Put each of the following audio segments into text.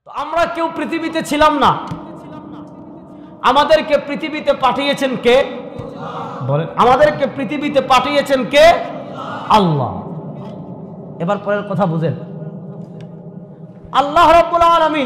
তো আমরা কেউ পৃথিবীতে ছিলাম না, আমাদেরকে পৃথিবীতে পাঠিয়েছেন কে? বলেন, আমাদেরকে পৃথিবীতে পাঠিয়েছেন কে? আল্লাহ। এবার পরের কথা বুঝেন, আল্লাহ রাব্বুল আলামিন।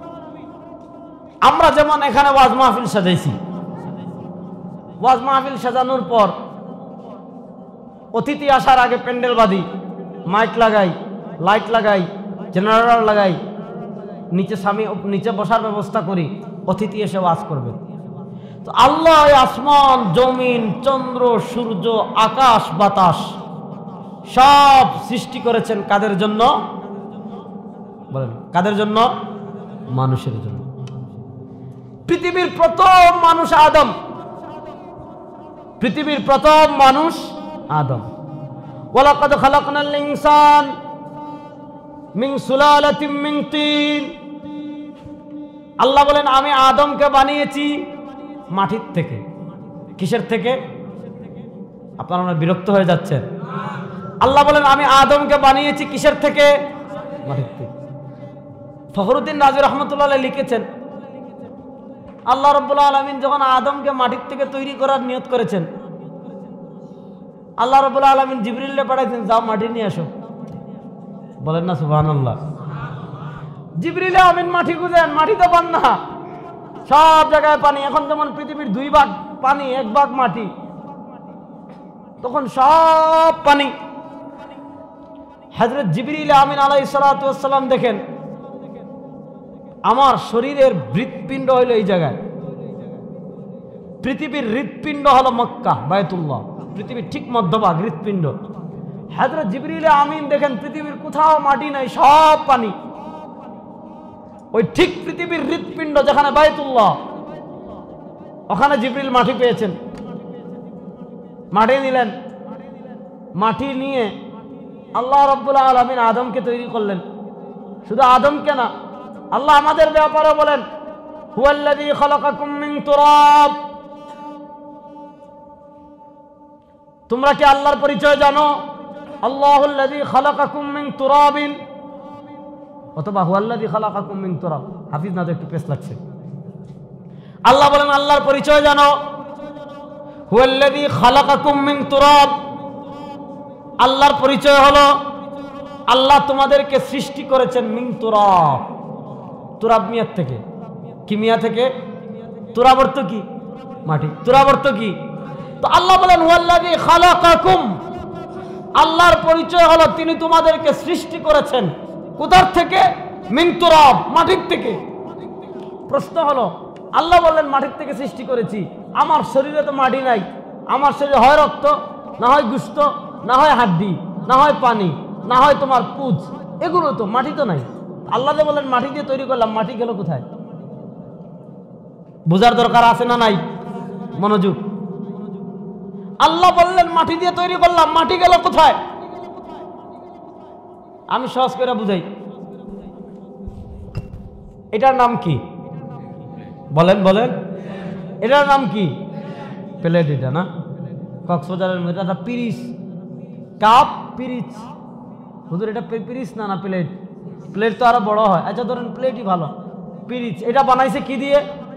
আমরা যেমন এখানে ওয়াজ মাহফিল সাজাইছি, ওয়াজ মাহফিল সাজানোর পর অতিথি আসার আগে প্যান্ডেল বাঁধি, মাইক লাগাই, লাইট লাগাই, জেনারেটর লাগাই, নিচে বসার ব্যবস্থা করি, অতিথি এসে ওয়াজ করবে। তো আল্লাহ আসমান, জমিন, চন্দ্র, সূর্য, আকাশ, বাতাস সব সৃষ্টি করেছেন কাদের জন্য? বলেন, কাদের জন্য? মানুষের জন্য। পৃথিবীর প্রথম মানুষ আদম, পৃথিবীর প্রথম মানুষ আদম। ওয়ালাকাদ খালাকনাল ইনসান মিন সুলালাতিন মিন তিন। আল্লাহ বলেন, আমি আদমকে বানিয়েছি মাটির থেকে। কিসের থেকে? আপনারা বিরক্ত হয়ে যাচ্ছেন। আল্লাহ বলেন, আমি আদমকে বানিয়েছি কিসের থেকে? মাটির থেকে। ফখরুদ্দিন রাজি রহমতুল্লাহ লিখেছেন, আল্লাহ রাব্বুল আলামিন যখন আদমকে মাটির থেকে তৈরি করার নিয়ত করেছেন, আল্লাহ রাব্বুল আলামিন জিবরিলকে পাঠাইছেন, যাও মাটি নিয়ে আসো। বলেন না সুবহানাল্লাহ। জিবরিল আমিন মাটি খুঁজেন, মাটি তো পান না, সব জায়গায় পানি। এখন যেমন পৃথিবীর 2 ভাগ পানি, 1 ভাগ মাটি, তখন সব পানি। হযরত জিবরিল আমিন আলাইহিস সালাতু ওয়াস সালাম দেখেন, আমার শরীরের হৃৎপিণ্ড হইল এই জায়গায়, পৃথিবীর হৃৎপিণ্ড হলো মক্কা, বায়তুল্লাহ, পৃথিবীর ঠিক মধ্যভাগ হৃৎপিণ্ড। হযরত জিবরিল আমিন দেখেন পৃথিবীর কোথাও মাটি নাই, সব পানি। ওই ঠিক পৃথিবীর হৃৎপিণ্ড যেখানে বায়তুল্লাহ, ওখানে জিবরিল মাটি পেয়েছেন, মাটি নিলেন। মাটি নিয়ে আল্লাহ রাব্বুল আলামিন আদমকে তৈরি করলেন। শুধু আদমকে না, আল্লাহ আমাদের ব্যাপারে বলেন, হুয়াল্লাযী খালাকাকুম মিন তুরাব। তোমরা কি আল্লাহর পরিচয় জানো? আল্লাহুল্লাযী খালাকাকুম মিন তুরাবিন, অথবা হুয়াল্লাযী খালাকাকুম মিন তুরাব। হাফিজ না তো একটু পেশ লাগছে। আল্লাহ বলেন, আল্লাহর পরিচয় জানো, হুয়াল্লাযী খালাকাকুম মিন তুরাব। আল্লাহর পরিচয় হলো, আল্লাহ তোমাদেরকে সৃষ্টি করেছেন মিন তুরাব। তুরাব মিয়ার থেকে। কি মিয়া থেকে? তুরাব অর্থ কি? মাটি। তুরাব অর্থ কি? তো আল্লাহ বলেন, হুয়াল্লাযী খালাকাকুম। আল্লাহর পরিচয় হলো তিনি তোমাদেরকে সৃষ্টি করেছেন কোথার থেকে? মিন তুরাব, মাটির থেকে। প্রশ্ন হলো, আল্লাহ বললেন মাটির থেকে সৃষ্টি করেছি, আমার শরীরে তো মাটি নাই। আমার শরীরে হয় রক্ত, না হয় গোশত, না হয় হাড্ডি, না হয় পানি, না হয় তোমার পুঁজ, এগুলো তো, মাটি তো নাই। আল্লাহ যে বললেন মাটি দিয়ে তৈরি করলাম, মাটি গেল কোথায়? বোঝার দরকার আছে না নাই? মনোযোগ। আল্লাহ বললেন মাটি দিয়ে তৈরি করলাম, মাটি গেল কোথায়? আমি সহজ করে বুঝাই। এটার নাম কি? বলেন বলেন, এটার নাম কি? প্লেট। এটা না, কক্সবাজারের মধ্যে একটা পিরিচ, কাপ পিরিচ। হুজুর এটা পিরিচ না, না প্লেট। প্লেট তো আরো বড় হয়। আচ্ছা ধরেন প্লেটই ভালো, পিরিচ। এটা বানাইছে কি দিয়ে?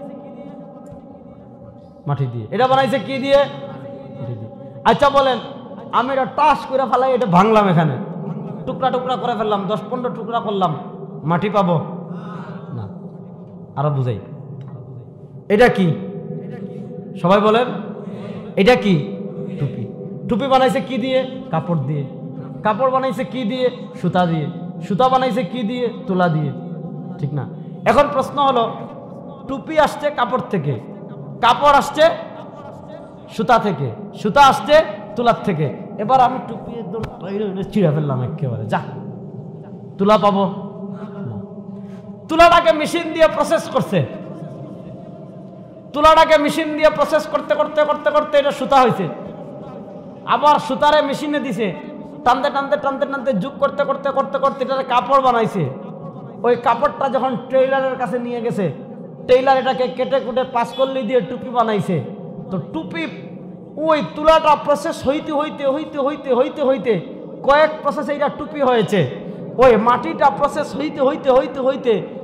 মাটি দিয়ে। এটা বানাইছে কি দিয়ে? মাটি দিয়ে। আচ্ছা বলেন, আমি এটা টাস করে ফেলাই, এটা ভাঙলাম, এখানে টুকরা টুকরা করে ফেললাম, 10-15 টুকরা করলাম, মাটি পাবো না? আরো বুঝাই, এটা কি? সবাই বলেন, এটা কি? টুপি। টুপি বানাইছে কি দিয়ে? কাপড় দিয়ে। কাপড় বানাইছে কি দিয়ে? সুতা দিয়ে। সুতা বানাইছে কি দিয়ে? তুলা দিয়ে। ঠিক না? এখন প্রশ্ন হলো, টুপি আসছে কাপড় থেকে, কাপড় আসছে সুতা থেকে, সুতা আসছে তুলার থেকে। এবার আমি টুপি একদম ছিঁড়ে ফেললাম একেবারে, যা তুলা পাবো? তুলাটাকে মেশিন দিয়ে প্রসেস করছে, তুলাটাকে মেশিন দিয়ে প্রসেস করতে করতে করতে করতে এটা সুতা হয়েছে। আবার সুতারে মেশিনে দিছে, টানতে টানতে টানতে টানতে যুগ করতে করতে করতে করতে এটা কাপড় বানাইছে। ওই কাপড়টা যখন টেইলারের কাছে নিয়ে গেছে, টেইলার এটাকে কেটে কুটে 5 কল্লি দিয়ে টুপি বানাইছে। তো টুপি ওই তুলাটা প্রসেস হইতে হইতে হইতে হইতে হইতে হইতে কয়েক প্রসেসে এটা টুপি হয়েছে। ওই মাটিটা প্রসেস হইতে হইতে হইতে হইতে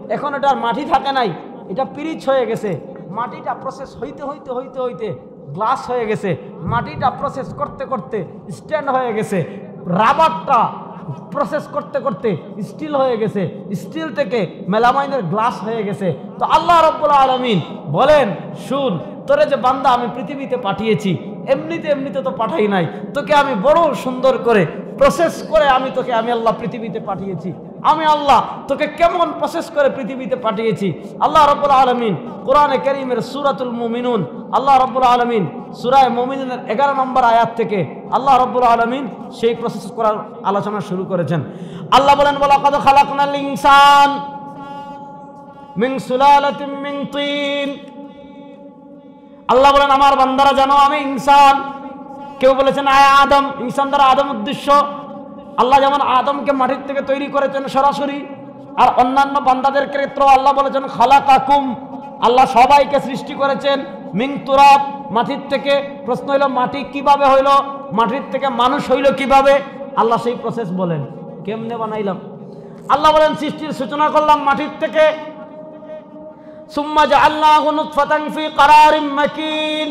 এখন এটা আর মাটি থাকে নাই, এটা পিরিচ হয়ে গেছে। মাটিটা প্রসেস হইতে হইতে হইতে হইতে গ্লাস হয়ে গেছে, মাটিটা প্রসেস করতে করতে স্ট্যান্ড হয়ে গেছে, রাবারটা প্রসেস করতে করতে স্টিল হয়ে গেছে, স্টিল থেকে মেলামাইনের গ্লাস হয়ে গেছে। তো আল্লাহ রাব্বুল আলামিন বলেন, শুন, তোরে যে বান্দা আমি পৃথিবীতে পাঠিয়েছি, এমনিতে তো পাঠাই নাই, তোকে আমি বড় সুন্দর করে প্রসেস করে আমি আল্লাহ পৃথিবীতে পাঠিয়েছি। আমি আল্লাহ তোকে কেমন প্রসেস করে পৃথিবীতে পাঠিয়েছি। আল্লাহ রাব্বুল আলামিন কোরআনে কারীমের সূরাতুল মুমিনুন, আল্লাহ রাব্বুল আলামিন সূরা মুমিনুনের 11 নম্বর আয়াত থেকে আল্লাহ রাব্বুল আলামিন সেই প্রসেস করার আলোচনা শুরু করেছেন। আল্লাহ বলেন, ওয়ালাকাদ খালাকনাল ইনসান মিন সুলালাতিন মিন তিন। আল্লাহ বলেন, আমার বান্দারা জানো আমি ইনসান। কেউ বলেছেন আদম, ইনসান দ্বারা আদম উদ্দেশ্য। আল্লাহ যেমন আদমকে মাটির থেকে তৈরি করেছেন সরাসরি, আর অন্যান্য বান্দাদের ক্ষেত্রে আল্লাহ বলেছেন খালাকাকুম, আল্লাহ সবাইকে সৃষ্টি করেছেন মিন তুরাব, মাটির থেকে। প্রশ্ন হইল মাটি কিভাবে হইল, মাটির থেকে মানুষ হইল কিভাবে? আল্লাহ সেই প্রসেস বলেন, কেমনে বানাইলাম। আল্লাহ বলেন, সৃষ্টির সূচনা করলাম মাটির থেকে। সুম্মা জাআলনাহু নুতফাতান ফি ক্বারারিম মাকিন।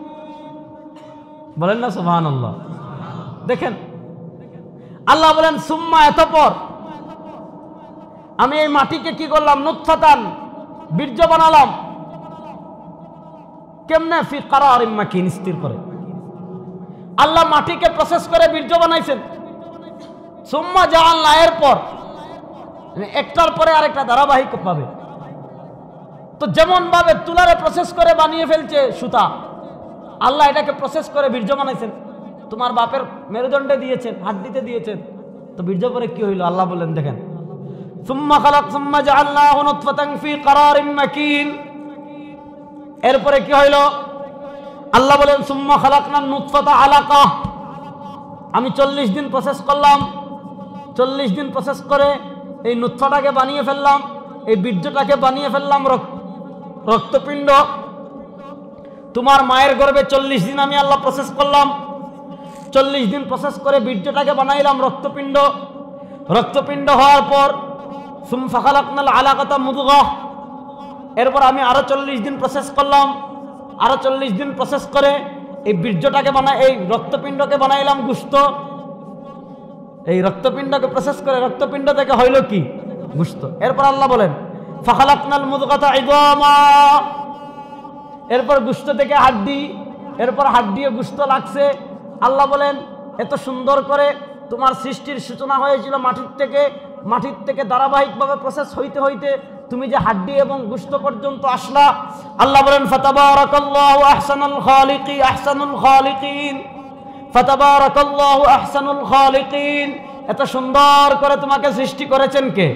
বলেন না সুবহানাল্লাহ। দেখেন আল্লাহ বলেন সুম্মা, এতপর আমি এই মাটিকে কি করলাম, নুতফাতান, বীর্য বানালাম। কেমনে? ফি ক্বারারিম মাকিন, স্থির করে। আল্লাহ মাটিকে প্রসেস করে বীর্য বানাইছেন। সুম্মা জাআলনা, এরপর একটার পরে আরেকটা ধারাবাহিক পাবে। তো যেমন ভাবে তুলারে প্রসেস করে বানিয়ে ফেলছে সুতা, আল্লাহ এটাকে প্রসেস করে বীর্য বানাইছেন। তোমার বাপের মেরুদণ্ডে দিয়েছেন, হাড্ডিতে দিয়েছেন, তো বীর্য পরে কি হইল? আল্লাহ বলেন, দেখেন সুম্মা জাআলনাহু নুতফাতান ফি ক্বারারিম মাকিন। এরপরে কি হইল? আল্লাহ বলেন সুম্মা খালাকনান নুতফাতা আলাকা। আমি 40 দিন প্রসেস করলাম। 40 দিন প্রসেস করে এই নুতফাটাকে বানিয়ে ফেললাম, এই বীর্যটাকে বানিয়ে ফেললাম রক্তপিণ্ড। তোমার মায়ের গর্ভে 40 দিন আমি আল্লাহ প্রসেস করলাম। 40 দিন প্রসেস করে বীর্যটাকে বানাইলাম রক্তপিণ্ড। রক্তপিণ্ড হওয়ার পর সুম্মা খালাকনাল আলাকাতা মুদগাহ। এরপর আমি আরো 40 দিন প্রসেস করলাম। আরো 40 দিন প্রসেস করে এই বীর্যটাকে এই রক্তপিণ্ডকে বানাইলাম গোশত। এই রক্তপিণ্ডকে প্রসেস করে রক্তপিণ্ড থেকে হইল কি? গোশত। এরপর আল্লাহ বলেন ফাখালাকনাল মুদগাতা ইযামা। এরপর গোশত থেকে হাড্ডি, এরপর হাড্ডিও গোশত লাগছে। আল্লাহ বলেন, এত সুন্দর করে তোমার সৃষ্টির সূচনা হয়েছিল মাটির থেকে ধারাবাহিকভাবে প্রসেস হইতে হইতে তুমি যে হাড্ডি এবং গোশত পর্যন্ত আসলা। আল্লাহ বলেন ফাতাবারাকাল্লাহু আহসানুল খালিকিন। ফাতাবারাকাল্লাহু আহসানুল খালিকিন। এত সুন্দর করে তোমাকে সৃষ্টি করেছেন কে?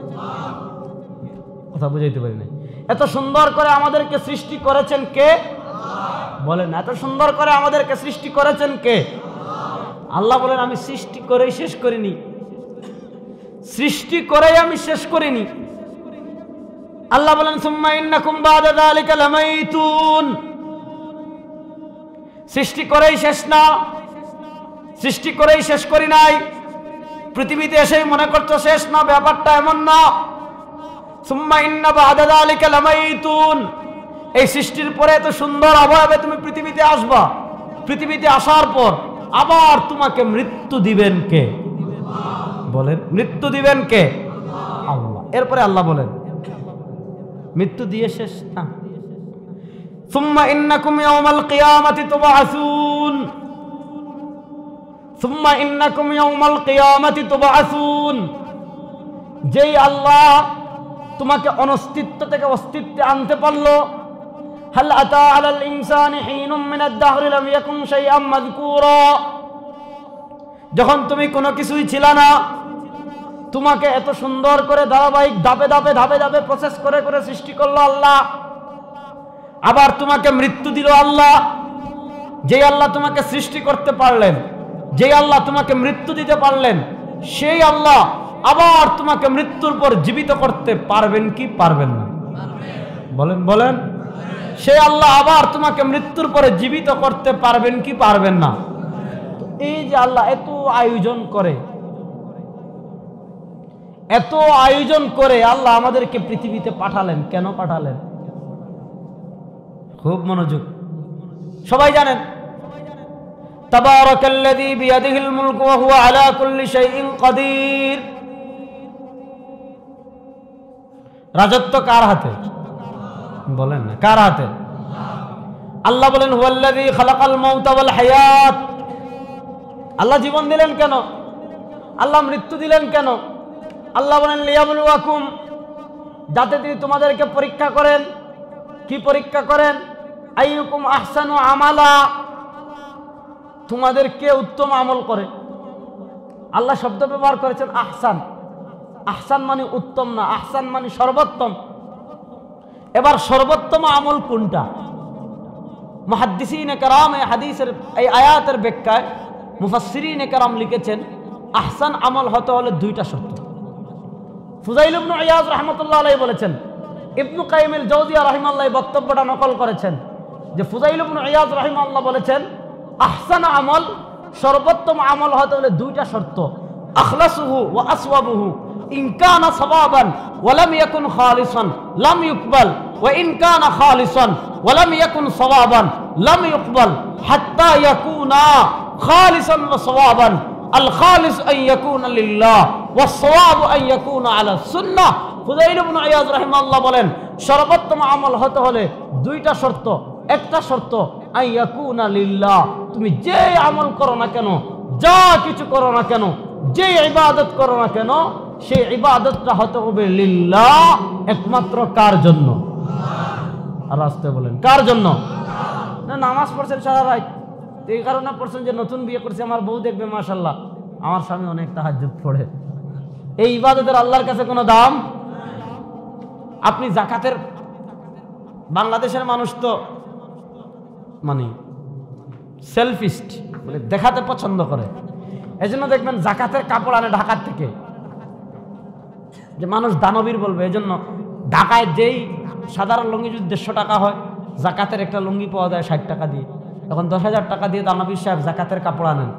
কথা বুঝাইতে পারি না। এত সুন্দর করে আমাদেরকে সৃষ্টি করেছেন কে? বলেন, এত সুন্দর করে আমাদেরকে সৃষ্টি করেছেন কে? আল্লাহ বলেন, আমি সৃষ্টি করেই শেষ করিনি। সৃষ্টি করেই আমি শেষ করিনি। আল্লাহ বলেন সুম্মা ইন্নাকুম বাদা যালিকা লামাইতুন। সৃষ্টি করেই শেষ না, সৃষ্টি করেই শেষ করি নাই। পৃথিবীতে এসেই মনে করছো শেষ না, ব্যাপারটা এমন না। সুম্মা ইন্না বাদা যালিকা লামাইতুন। এই সৃষ্টির পরে এত সুন্দর অবয়বে তুমি পৃথিবীতে আসবা। পৃথিবীতে আসার পর আবার তোমাকে মৃত্যু দিবেন কে? বলেন, মৃত্যু দিবেন কে? আল্লাহ। এরপরে আল্লাহ বলেন মৃত্যু দিয়ে শেষ না। সুম্মা ইন্নাকুম ইয়াওমাল কিয়ামাতি তুবআসুন। সুম্মা ইন্নাকুম ইয়াওমাল কিয়ামাতি তুবআসুন। যেই আল্লাহ তোমাকে অনস্তিত্ব থেকে অস্তিত্বে আনতে পারলো। হাল আতা আলাল ইনসানি হিনুম মিনাদ দাহরি লাম ইয়াকুন শাইআম মাযকুরা। যখন তুমি কোনো কিছুই ছিলা না, তোমাকে এত সুন্দর করে ধারাবাহিক ধাপে ধাপে প্রসেস করে করে সৃষ্টি করলো আল্লাহ। আবার তোমাকে মৃত্যু দিল আল্লাহ। যে আল্লাহ তোমাকে সৃষ্টি করতে পারলেন, যে আল্লাহ তোমাকে মৃত্যু দিতে পারলেন, সেই আল্লাহ আবার তোমাকে মৃত্যুর পর জীবিত করতে পারবেন কি পারবেন না? বলেন। সেই আল্লাহ আবার তোমাকে মৃত্যুর পরে জীবিত করতে পারবেন কি পারবেন না? এই যে আল্লাহ এত আয়োজন করে, এত আয়োজন করে আল্লাহ আমাদেরকে পৃথিবীতে পাঠালেন, কেন পাঠালেন? খুব মনোযোগ, সবাই জানেন তাবারাকাল্লাযী বিয়াদিহিল মুলকু ওয়া হুয়া আলা কুল্লি শাইইন কাদির। রাজত্ব কার হাতে? বলেন না, কার হাতে? আল্লাহ বলেন হুয়াল্লাযী খালাকাল মাউতা ওয়াল হায়াত। আল্লাহ জীবন দিলেন কেন? আল্লাহ মৃত্যু দিলেন কেন? আল্লাহ বলেন লিয়াবলুয়াকুম, যাতে তিনি তোমাদেরকে পরীক্ষা করেন। কি পরীক্ষা করেন? আইয়ুকুম আহসানু আমালা, তোমাদেরকে উত্তম আমল করে। আল্লাহ শব্দ ব্যবহার করেছেন আহসান। আহসান মানে উত্তম না, আহসান মানে সর্বোত্তম। এবার সর্বোত্তম আমল কোনটা? মুহাদ্দিসিনে কেরাম এই হাদিসের এই আয়াতের ব্যাখ্যায় মুফাসসিরিনে কেরাম লিখেছেন আহসান আমল হতে হলে দুইটা শর্ত। ফুজাইল ইবনে ইয়াজ রাহমাতুল্লাহ আলাইহি বলেছেন, ইবনে কাইয়িম আল জাওজিয়া রাহিমাহুল্লাহ এই বক্তব্যটা নকল করেছেন যে ফুজাইল ইবনে ইয়াজ রাহিমাহুল্লাহ বলেছেন আহসান আমল, সর্বোত্তম আমল হতে হলে দুইটা শর্ত। আখলাসুহু ওয়া আসওয়াবুহু, ইন কানা সাওয়াবান ওয়া লাম ইয়াকুন খালিসান লাম ইউকবাল, ওয়া ইন কানা খালিসান ওয়া লাম ইয়াকুন সাওয়াবান লাম ইউকবাল, হাত্তা ইয়াকুনা খালিসান ওয়া সাওয়াবান। আল খালিস আন ইয়াকুনা লিল্লাহ ওয়া সাওয়াবু আন ইয়াকুনা আলা সুন্নাহ। ফুজাইল ইবনে ইয়াজ রাহিমাহুল্লাহ বলেন সর্বোত্তম আমল হতে হলে দুইটা শর্ত। একটা শর্ত আন ইয়াকুনা লিল্লাহ, তুমি যে আমল করো না কেন, যা কিছু করো না কেন, যে ইবাদত করো না কেন, সেই ইবাদতটা হতে হবে লিল্লাহ, একমাত্র কার জন্য? আর আসতে বলেন কার জন্য? না নামাজ পড়ছেন সারা রাত, এই কারণে পড়ছেন যে নতুন বিয়ে করছে আমার বউ দেখবে মাশাআল্লাহ আমার স্বামী অনেক তাহাজ্জুদ পড়ে। এই ইবাদতের আল্লাহর কাছে কোনো দাম? আপনি যাকাতের, বাংলাদেশের মানুষ তো মানে সেলফিস্ট, মানে দেখাতে পছন্দ করে। এজন্য দেখবেন যাকাতের কাপড় আনে ঢাকার থেকে, যে মানুষ দানবীর বলবে। এজন্য ঢাকায় যেই সাধারণ লুঙ্গি যদি 150 টাকা হয়, যাকাতের একটা লুঙ্গি পাওয়া যায় 60 টাকা দিয়ে। এখন 10,000 টাকা দিয়ে দানবীর সাহেব যাকাতের কাপড় আনেন,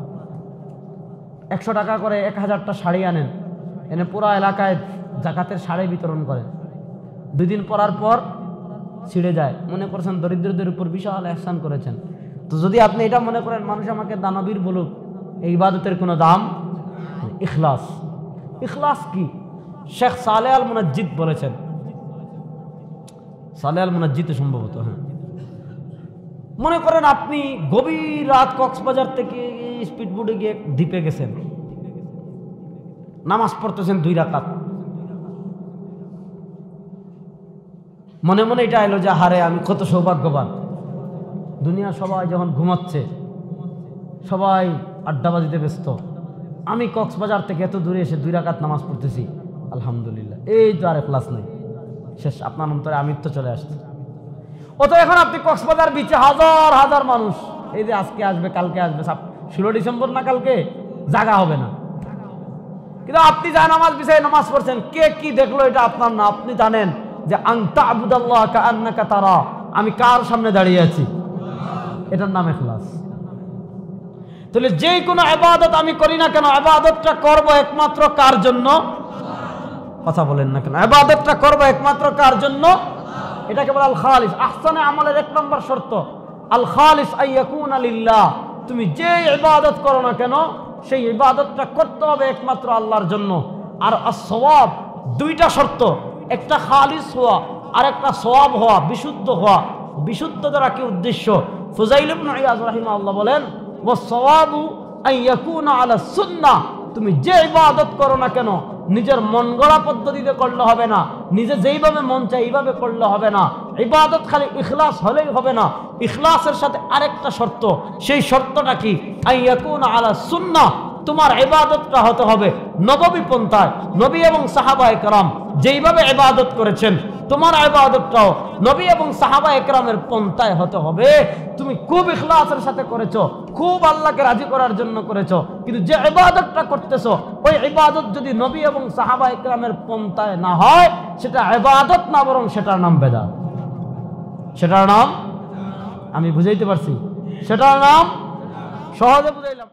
100 টাকা করে 1000টা শাড়ি আনেন, এনে পুরো এলাকায় যাকাতের শাড়ি বিতরণ করেন। 2 দিন পরার পর ছিঁড়ে যায়, মনে করছেন দরিদ্রদের উপর বিশাল ihsan করেছেন। তো যদি আপনি এটা মনে করেন মানুষ আমাকে দানবীর বলুক, এই ইবাদতের কোনো দাম? ইখলাস। ইখলাস কি? শেখ সালেহ আল মুনাজ্জিদ বলেছেন, সালেহ আল মুনাজ্জিদ সম্ভবত, হ্যাঁ, মনে করেন আপনি গভীর রাত কক্সবাজার থেকে স্পিডবোটে গিয়ে দ্বীপে গেছেন, নামাজ পড়তেছেন 2 রাকাত, মনে মনে এটা এলো যে হারে আমি কত সৌভাগ্যবান। দুনিয়া সবাই যখন ঘুমাচ্ছে, সবাই আড্ডাবাজিতে ব্যস্ত, আমি কক্সবাজার থেকে এত দূরে এসে 2 রাকাত নামাজ পড়তেছি, আলহামদুলিল্লাহ। এই তো আর ইখলাস নাই, শেষ। আপনার অন্তরে আমৃত্যু চলে আসছে। অত এখন আপনি কক্সবাজার বিচে হাজার হাজার মানুষ, এই যে আজকে আসবে কালকে আসবে, 16 ডিসেম্বর না কালকে, জাগা হবে না। কিন্তু আপনি যা নামাজ বিছায় নামাজ পড়ছেন, কে কি দেখলো এটা আপনার না। আপনি জানেন যে আনতা আবুদাল্লাহ কাআন্নাকা তারা, আমি কার সামনে দাঁড়িয়ে আছি, এটার নাম ইখলাস। তাহলে যে কোনো ইবাদত আমি করি না কেন, ইবাদতটা করব একমাত্র কার জন্য? কথা বলেন না কেন? ইবাদতটা করব একমাত্র কার জন্য? এটাকে বলে আল খালিস। আহসানে আমলের 1 নম্বর শর্ত আল খালিস আইয়াকুনা লিল্লাহ। তুমি যে ইবাদত করো না কেন, সেই ইবাদতটা করতে হবে একমাত্র আল্লাহর জন্য। আর as-সাওয়াব, 2টা শর্ত, একটা খালিস হওয়া আর একটা সওয়াব হওয়া, বিশুদ্ধ হওয়া। বিশুদ্ধ দ্বারা কি উদ্দেশ্য? ফুজাইল ইবনে ইয়াজ রাহিমাহুল্লাহ বলেন ওয়াস-সাওয়াবু আন ইয়াকুনা আলা সুন্নাহ। তুমি যে ইবাদত করো না কেন, নিজের মন গড়া পদ্ধতিতে করলে হবে না, নিজে যেইভাবে মন চায় এইভাবে করলে হবে না। ইবাদত খালি ইখলাস হলেই হবে না, ইখলাসের সাথে আরেকটা শর্ত। সেই শর্তটা কি? আন ইয়াকুনা আলা সুন্নাহ। তোমার ইবাদতটা হতে হবে নববী পন্থায়। নবী এবং সাহাবায়ে কেরাম যেইভাবে ইবাদত করেছেন, তোমার ইবাদতটাও নবী এবং সাহাবায়ে কেরামের পন্থায় হতে হবে। তুমি খুব ইখলাসের সাথে করেছো, খুব আল্লাহকে রাজি করার জন্য করেছো, কিন্তু যে ইবাদতটা করতেছো ওই ইবাদত যদি নবী এবং সাহাবায়ে কেরামের পন্থায় না হয়, সেটা ইবাদত না, বরং সেটার নাম বেদাত। সেটার নাম, আমি বুঝাইতে পারছি, সেটার নাম সহজে বুঝাইলাম।